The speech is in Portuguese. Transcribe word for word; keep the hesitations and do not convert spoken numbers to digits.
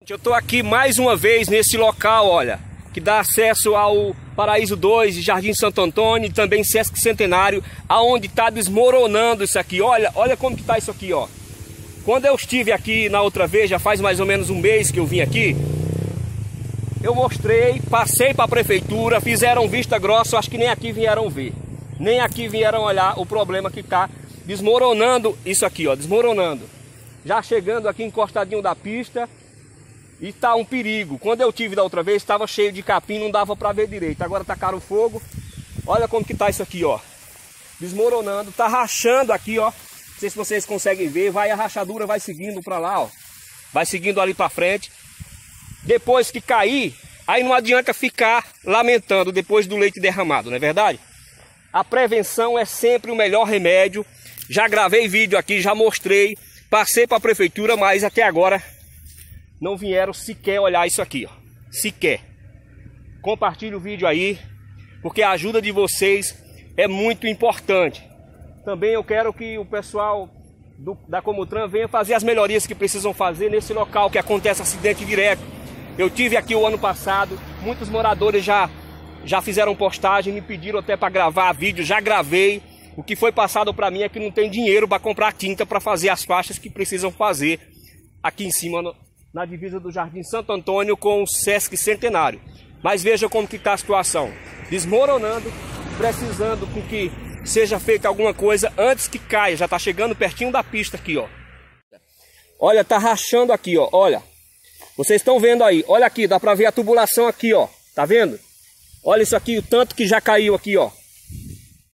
Eu estou aqui mais uma vez nesse local, olha, que dá acesso ao Paraíso dois e Jardim Santo Antônio e também Sesc Centenário, aonde está desmoronando isso aqui. Olha, olha como que está isso aqui, ó. Quando eu estive aqui na outra vez, já faz mais ou menos um mês que eu vim aqui, eu mostrei, passei para a prefeitura, fizeram vista grossa, acho que nem aqui vieram ver. Nem aqui vieram olhar o problema que está desmoronando isso aqui, ó, desmoronando. Já chegando aqui encostadinho da pista. E tá um perigo. Quando eu tive da outra vez, estava cheio de capim, não dava para ver direito. Agora tacaram o fogo. Olha como que tá isso aqui, ó. Desmoronando, tá rachando aqui, ó. Não sei se vocês conseguem ver. Vai a rachadura, vai seguindo para lá, ó. Vai seguindo ali para frente. Depois que cair, aí não adianta ficar lamentando depois do leite derramado, não é verdade? A prevenção é sempre o melhor remédio. Já gravei vídeo aqui, já mostrei. Passei para a prefeitura, mas até agora não vieram sequer olhar isso aqui, ó. Sequer. Compartilhe o vídeo aí, porque a ajuda de vocês é muito importante. Também eu quero que o pessoal do, da Comutran venha fazer as melhorias que precisam fazer nesse local que acontece acidente direto. Eu tive aqui o ano passado, muitos moradores já, já fizeram postagem, me pediram até para gravar vídeo, já gravei. O que foi passado para mim é que não tem dinheiro para comprar tinta para fazer as faixas que precisam fazer aqui em cima no, na divisa do Jardim Santo Antônio com o Sesc Centenário. Mas veja como que está a situação. Desmoronando, precisando com que seja feita alguma coisa antes que caia. Já está chegando pertinho da pista aqui, ó. Olha, tá rachando aqui, ó. Olha. Vocês estão vendo aí. Olha aqui, dá para ver a tubulação aqui, ó. Tá vendo? Olha isso aqui, o tanto que já caiu aqui, ó.